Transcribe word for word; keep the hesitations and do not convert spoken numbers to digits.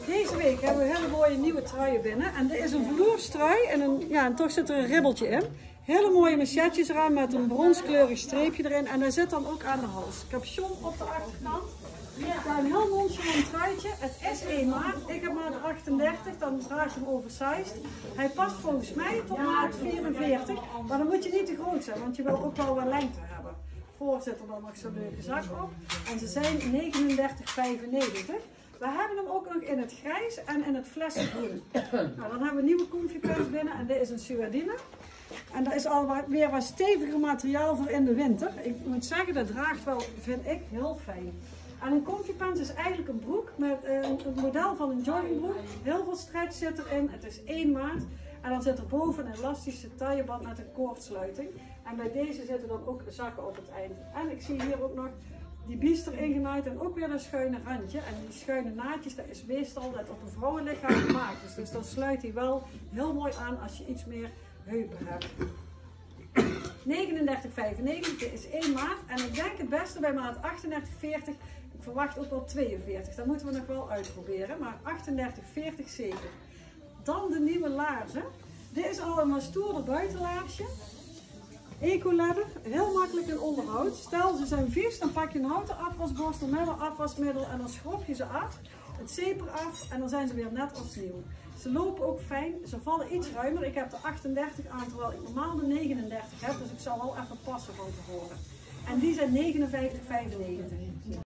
Deze week hebben we hele mooie nieuwe truien binnen. En dit is een vloerstrui en, een, ja, en toch zit er een ribbeltje in. Hele mooie machetjes eraan met een bronskleurig streepje erin. En daar zit dan ook aan de hals. Capuchon op de achterkant. Ja, een heel nonchalant truitje. Het is één maat. Ik heb maat achtendertig, dan draag je hem oversized. Hij past volgens mij tot maat vierenveertig. Maar dan moet je niet te groot zijn, want je wil ook wel wat lengte hebben. Voor zit er dan nog zo'n leuke zak op. En ze zijn negenendertig vijfennegentig. We hebben hem ook nog in het grijs en in het flessengroen. Nou, dan hebben we nieuwe comfy pants binnen en dit is een suadine. En daar is alweer wat steviger materiaal voor in de winter. Ik moet zeggen, dat draagt wel, vind ik, heel fijn. En een comfy pants is eigenlijk een broek met uh, het model van een joggingbroek. Heel veel stretch zit erin. Het is één maat. En dan zit er boven een elastische tailleband met een koordsluiting. En bij deze zitten dan ook zakken op het eind. En ik zie hier ook nog die biester ingenaaid en ook weer een schuine randje. En die schuine naadjes, dat is meestal dat op een vrouwenlichaam gemaakt is. Dus dan sluit hij wel heel mooi aan als je iets meer heupen hebt. negenendertig vijfennegentig, dit is één maat. En ik denk het beste bij maat achtendertig veertig. Ik verwacht ook wel tweeënveertig. Dat moeten we nog wel uitproberen. Maar achtendertig veertig zeker. Dan de nieuwe laarzen. Dit is al een stoerder buitenlaarsje. Ecoleder, heel makkelijk in onderhoud. Stel ze zijn vies, dan pak je een houten afwasborstel met een afwasmiddel en dan schrop je ze af. Het zeep eraf en dan zijn ze weer net als nieuw. Ze lopen ook fijn, ze vallen iets ruimer. Ik heb de achtendertig aan terwijl ik normaal de negenendertig heb, dus ik zal wel even passen van tevoren. En die zijn negenenvijftig vijfennegentig.